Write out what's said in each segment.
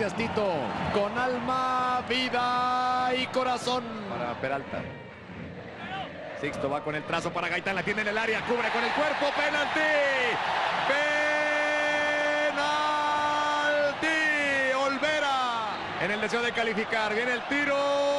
Tito, con alma, vida y corazón para Peralta. Sixto va con el trazo para Gaitán, la tiene en el área, cubre con el cuerpo, penalti. ¡Penalti! Olvera en el deseo de calificar, viene el tiro.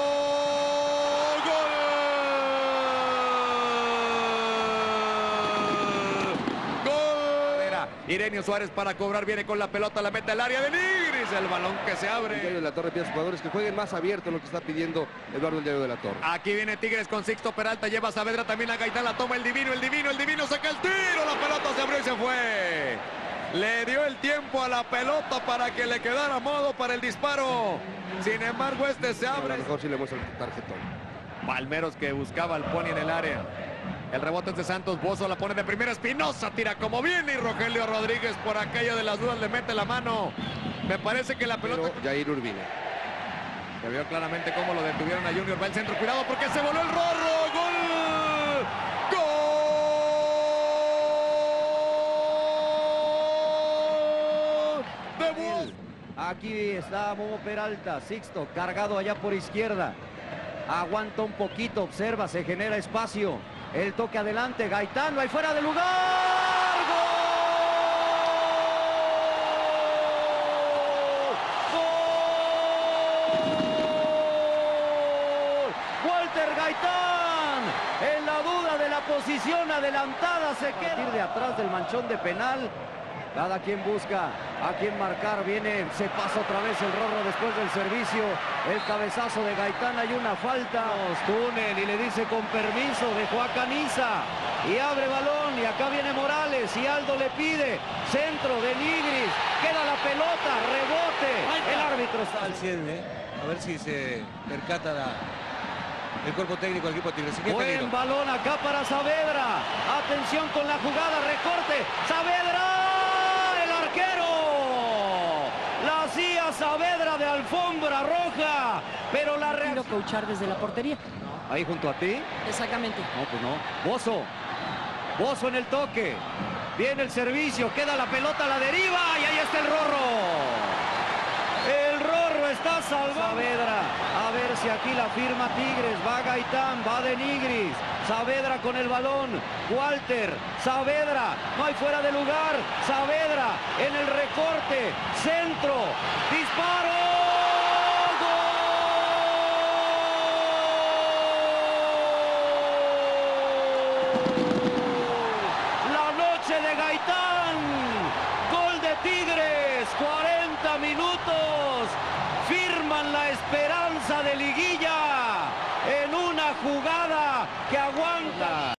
Irenio Suárez para cobrar, viene con la pelota, la mete al área de Nigris, el balón que se abre. El Diario de la Torre pide a sus jugadores que jueguen más abierto, lo que está pidiendo Eduardo el Diario de la Torre. Aquí viene Tigres con Sixto Peralta, lleva a Saavedra también a Gaitán, la toma el divino, saca el tiro, la pelota se abrió y se fue. Le dio el tiempo a la pelota para que le quedara modo para el disparo. Sin embargo, este se abre. A lo mejor sí le muestra el tarjetón. Palmeros que buscaba al Pony en el área. El rebote es de Santos, Bozo la pone de primera, Espinosa tira como viene y Rogelio Rodríguez por aquello de las dudas le mete la mano. Me parece que la pelota... Pero Jair Urbina. Se vio claramente cómo lo detuvieron a Junior, va el centro, cuidado porque se voló el Rorro, ¡gol! ¡Gol! ¡De Bozo! Aquí está Momo Peralta, Sixto cargado allá por izquierda. Aguanta un poquito, observa, se genera espacio. El toque adelante, Gaitán, ahí fuera de lugar. ¡Gol! ¡Gol! Walter Gaitán, en la duda de la posición adelantada, se queda. A partir de atrás del manchón de penal. Cada quien busca a quien marcar, viene, se pasa otra vez el Rorro después del servicio, el cabezazo de Gaitán, hay una falta, túnel y le dice con permiso, dejó a Caniza y abre balón y acá viene Morales y Aldo le pide, centro de Nigris, queda la pelota, rebote, el árbitro está al 100, a ver si se percata el cuerpo técnico del equipo de Tigres. Buen balón acá para Saavedra, atención con la jugada, recorte, Saavedra. La hacía Saavedra de alfombra roja, pero la reacción... coachar desde la portería. Ahí junto a ti. Exactamente. No, pues no. Bozo en el toque. Viene el servicio, queda la pelota a la deriva y ahí está el Rorro. El Rorro está salvado. Saavedra, a ver si aquí la firma Tigres. Va Gaitán, va de Nigris. Saavedra con el balón, Walter, Saavedra, no hay fuera de lugar, Saavedra en el recorte, centro, disparo, ¡gol! La noche de Gaitán, gol de Tigres, 40 minutos, firman la esperanza de liguilla en una jugada que aguanta.